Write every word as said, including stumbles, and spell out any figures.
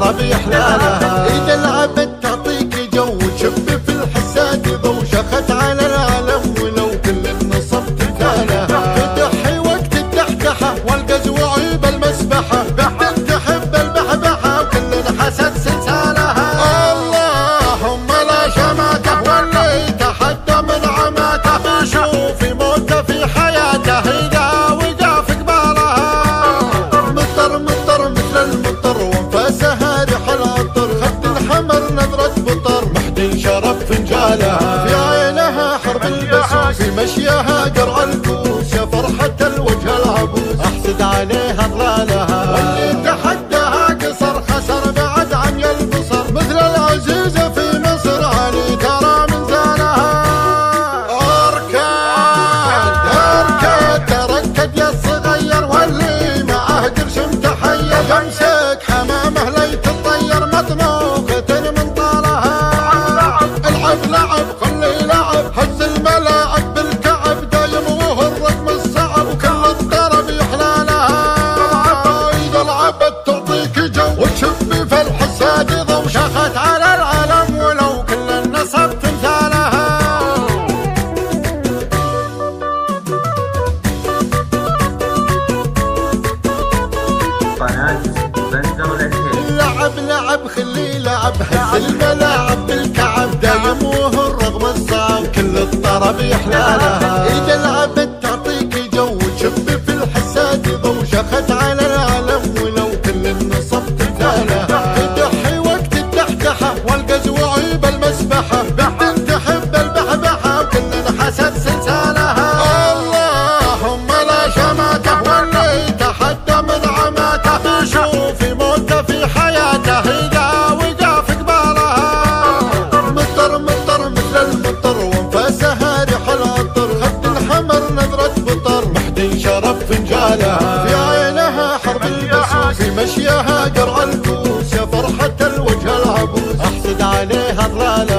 الطرب يحلالها. إذا لعبت تعطيك جو تشب في الحساد ضو شخت على العالم ولو كل النصب تمثالها. تضحي وقت الدحدحة والقزو عيب المسبحة بنت تحب البحبحة وكل حسد سلسالها. اللهم لا شماته واللي تحدى من عماته يشوف موته في حياته إذا وقع في قبالها. مطر مطر مثل المطر وانفاسها ريح العطر خد الحمر نظرة بطر محدي شرب فنجالها. في عينها حرب البسوس في مشيها قرع الكوس يا فرحة الوجه العبوس احسد عليها ضلالها. واللي تحداها قصر خسر بعد عمي البصر مثل العزيزة في مصر علي ترى من زالها. اركاد اركاد تركد يا الصغير واللي معه قرش متحير يمسك حمامه ليت تطير مطموقة من طالها. العب لعب خلي لعب هز الملاعب بالكعب دايم وهو الرقم الصعب وكل الطرب يحلالها. إذا لعبت تعطيك جو وتشبي في الحساد ضو شخت على العالم ولو كل النصب تمثالها. قناة بندر العتيب. لعب لعب خلي لعب هز الملاعب بالكعب دايم وهو الرغم الصعب كل الطرب يحلالها. إذا لعبت تعطيك جو تشب في الحساد ضو شخت على العالم ولو كل النصب تمثالها. تضحي وقت الدحدحة والقزو عيب المسبحة بنت تحب البحبحة وكل حسد سلسالها. اللهم لا شماته واللي تحدى من عماته يشوف موته في حياته إذا وقع في قبالها. مطر مطر مثل المطر وانفاسها ريح العطر خد الحمر نظرة بطر محدي شرب فنجالها. في عينها حرب البسوس في مشيها قرع الكوس يا فرحة الوجه العبوس احسد عليها ضلالها.